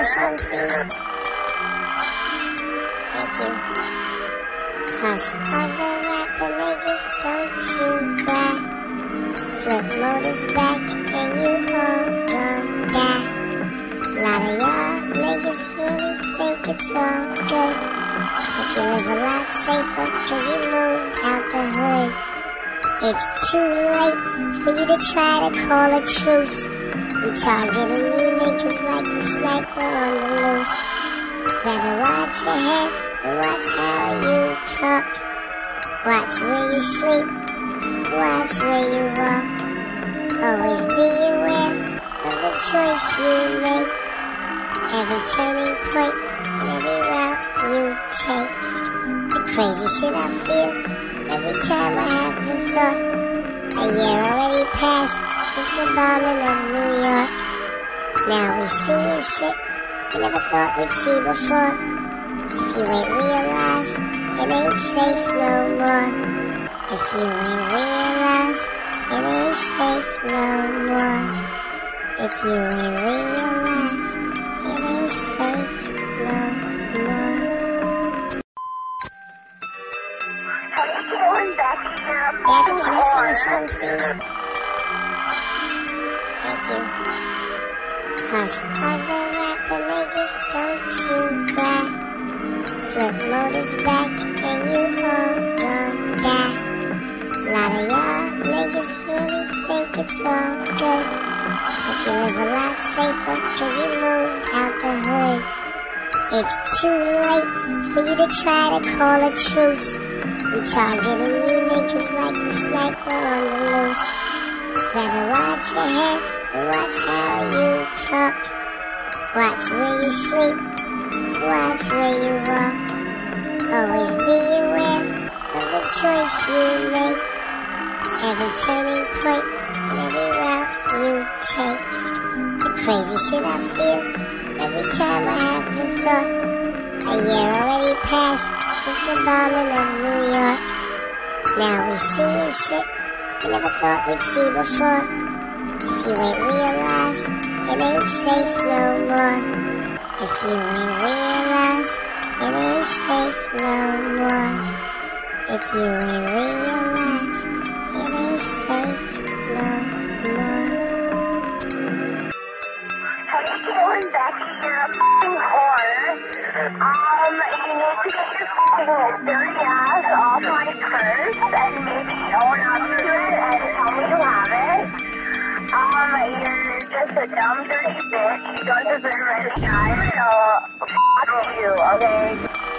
song, please? Thank you. Hush, other rapper niggas, don't you cry. Flip motors back and you all gon' die. A lot of y'all niggas really think it's all good, but you live a lot safer cause you moved out the hood. It's too late for you to try to call a truce. We targeting you niggas like the sniper on the loose. Better watch your head and watch how you talk. Watch where you sleep, watch where you walk. Always be aware of the choice you make. Every turning point and every route you take. The crazy shit I feel every time I have the thought. A year already passed since the bombing of New York. Now we seeing shit we never thought we'd see before. If you ain't realized, it ain't safe no more. If you ain't realized, it ain't safe no more. If you ain't realized, it ain't safe no more. Daddy, can I sing a song, please? Thank you. Hush, other rapper niggas, don't you cry. Flip motors back and you all gon' die. A lot of y'all niggas really think it's all good, but you live a lot safer cause you moved out the hood. It's too late for you to try to call a truce. We targeting you niggas like the sniper on the loose. Better watch your head and watch how you talk. Watch where you sleep, watch where you walk. Always be aware of the choice you make. Every turning point and every route you take. The crazy shit I feel every time I have the thought. A year already passed since the bombing of New York. Now we seeing shit we never thought we'd see before. If you ain't realized, it ain't safe no more. If you ain't realized, it ain't safe no more. If you ain't realized, it ain't safe no more. Hey, going back to your f***ing horn. You need to get your f***ing dirty ass off my purse and maybe own up to it and tell me you have it. You're just a dumb dirty bitch. You don't deserve any time, so f*** you, okay?